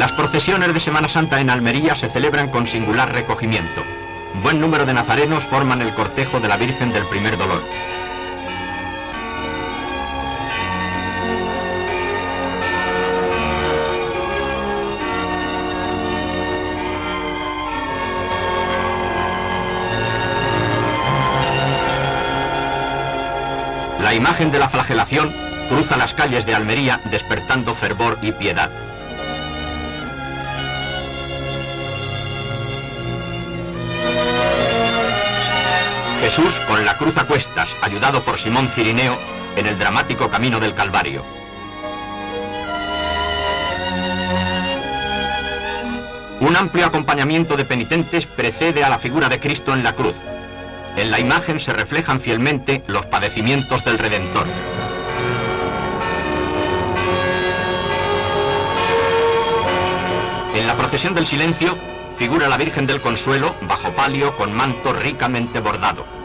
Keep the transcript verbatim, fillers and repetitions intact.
Las procesiones de Semana Santa en Almería se celebran con singular recogimiento. Buen número de nazarenos forman el cortejo de la Virgen del Primer Dolor. La imagen de la flagelación cruza las calles de Almería despertando fervor y piedad. Jesús con la cruz a cuestas, ayudado por Simón Cirineo, en el dramático camino del Calvario. Un amplio acompañamiento de penitentes precede a la figura de Cristo en la cruz. En la imagen se reflejan fielmente los padecimientos del Redentor. En la procesión del silencio figura la Virgen del Consuelo bajo palio con manto ricamente bordado.